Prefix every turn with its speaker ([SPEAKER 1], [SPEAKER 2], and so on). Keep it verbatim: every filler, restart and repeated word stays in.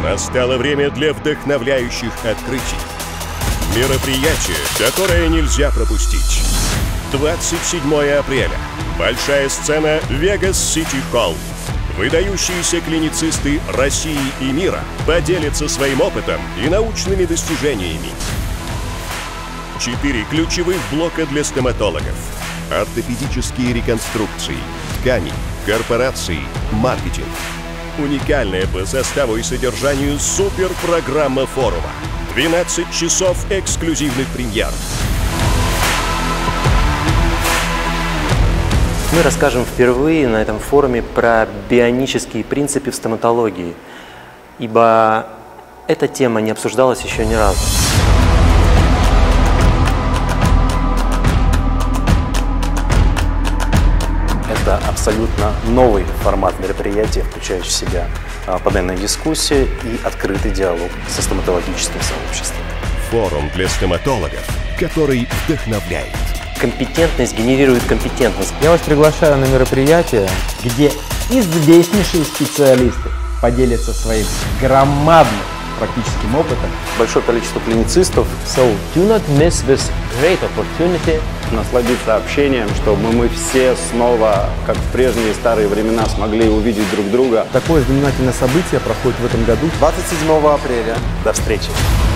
[SPEAKER 1] Настало время для вдохновляющих открытий. Мероприятие, которое нельзя пропустить. двадцать седьмое апреля. Большая сцена Vegas City Hall. Выдающиеся клиницисты России и мира поделятся своим опытом и научными достижениями. Четыре ключевых блока для стоматологов. Ортопедические реконструкции, ткани, корпорации, маркетинг. Уникальная по составу и содержанию суперпрограмма форума. двенадцать часов эксклюзивных премьер.
[SPEAKER 2] Мы расскажем впервые на этом форуме про бионические принципы в стоматологии, ибо эта тема не обсуждалась еще ни разу.
[SPEAKER 3] Это абсолютно новый формат мероприятия, включающий в себя панельные дискуссии и открытый диалог со стоматологическим сообществом.
[SPEAKER 1] Форум для стоматологов, который вдохновляет.
[SPEAKER 2] Компетентность генерирует компетентность.
[SPEAKER 4] Я вас приглашаю на мероприятие, где известнейшие специалисты поделятся своим громадным практическим опытом.
[SPEAKER 3] Большое количество клиницистов.
[SPEAKER 2] So do not miss this great opportunity.
[SPEAKER 5] Насладиться общением, чтобы мы все снова, как в прежние старые времена, смогли увидеть друг друга.
[SPEAKER 4] Такое знаменательное событие проходит в этом году.
[SPEAKER 3] двадцать седьмого апреля. До встречи.